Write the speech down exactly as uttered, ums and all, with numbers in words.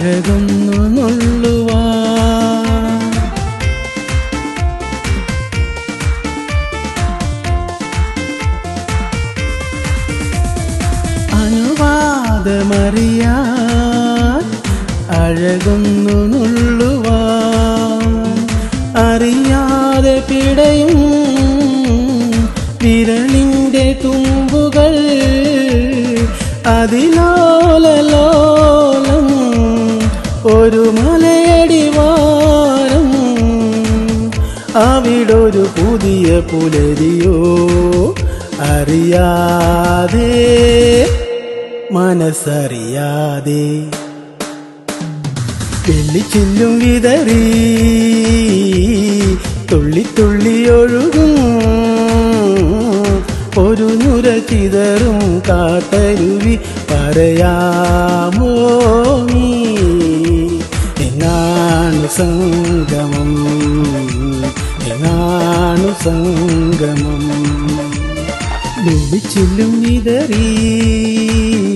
അഴകൊന്നു നുള്ളുവാ അനുവാദമറിയാൻ അഴകൊന്നു നുള്ളുവാ അറിയാതെ പിടയും വിരലിൻ്റെ തുമ്പുകൾ അതിലോലലോലം ഒരു മലയടിവാരം അവിടൊരു പുതിയ പുലരിയോ അറിയാതെ മനസ്സറിയാതെ വെള്ളിച്ചില്ലും വിതറി തുള്ളി തുള്ളി ഒഴുകും ഒരു നുര ചിതറും കാട്ടരുവി പറയാമോ നീ എങ്ങാണു സംഗമം എങ്ങാണു സംഗമം വെള്ളിച്ചില്ലും വിതറി